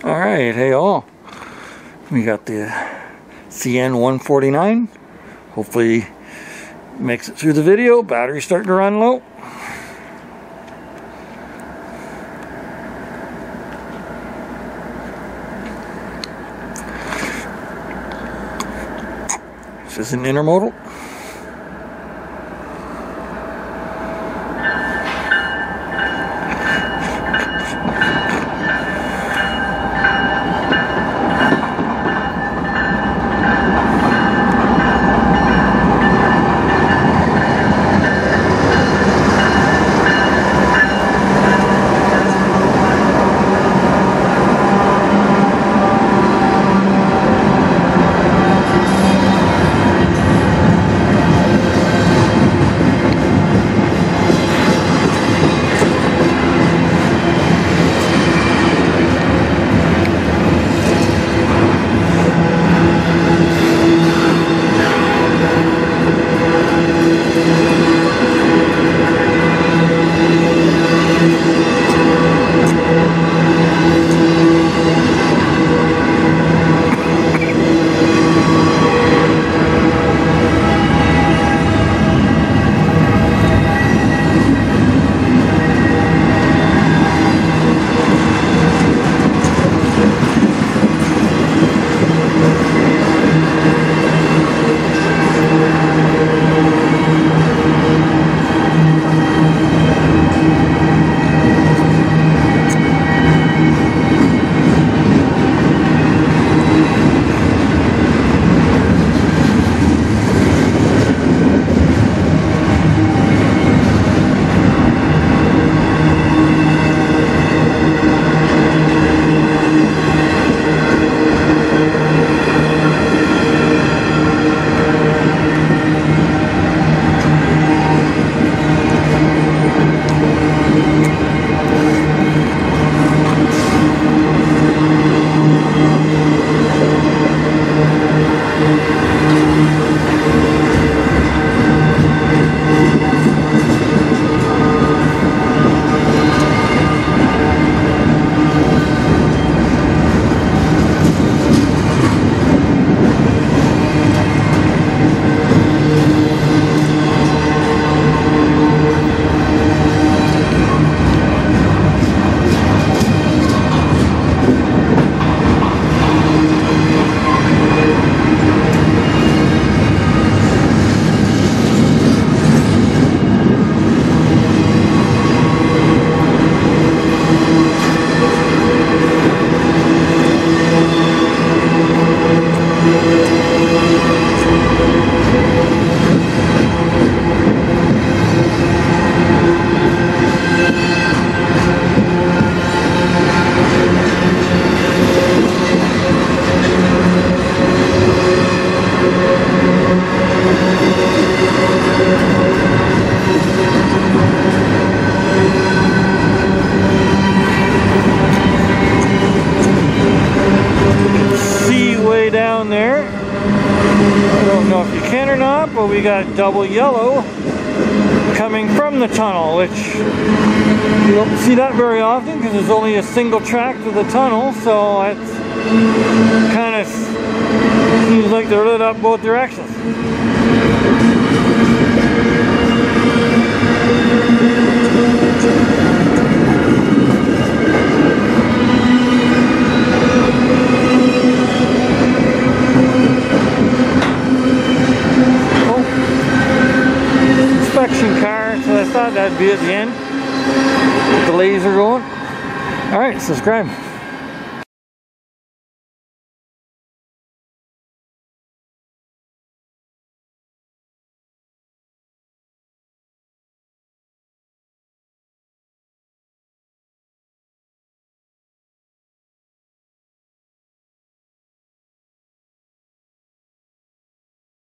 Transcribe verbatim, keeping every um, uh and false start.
Alright, hey all. We got the C N one forty-nine. Hopefully makes it through the video. Battery's starting to run low. This is an intermodal. Down there, I don't know if you can or not, but we got double yellow coming from the tunnel, which you don't see that very often because there's only a single track to the tunnel, so it's kind of seems like they're lit up both directions. Car, so I thought that'd be at the end. Get the laser going. Alright, subscribe.